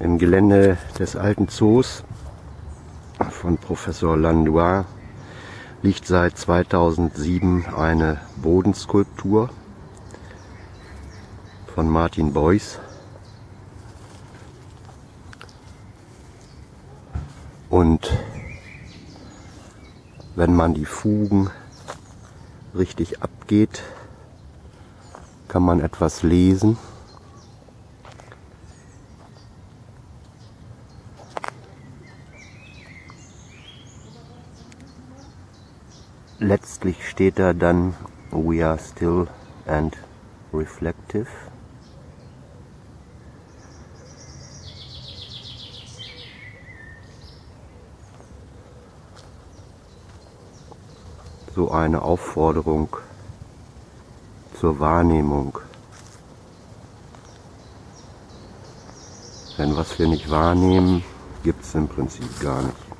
Im Gelände des alten Zoos von Professor Landois liegt seit 2007 eine Bodenskulptur von Martin Beuys. Und wenn man die Fugen richtig abgeht, kann man etwas lesen. Letztlich steht da dann "We are still and reflective". So eine Aufforderung zur Wahrnehmung. Denn was wir nicht wahrnehmen, gibt es im Prinzip gar nicht.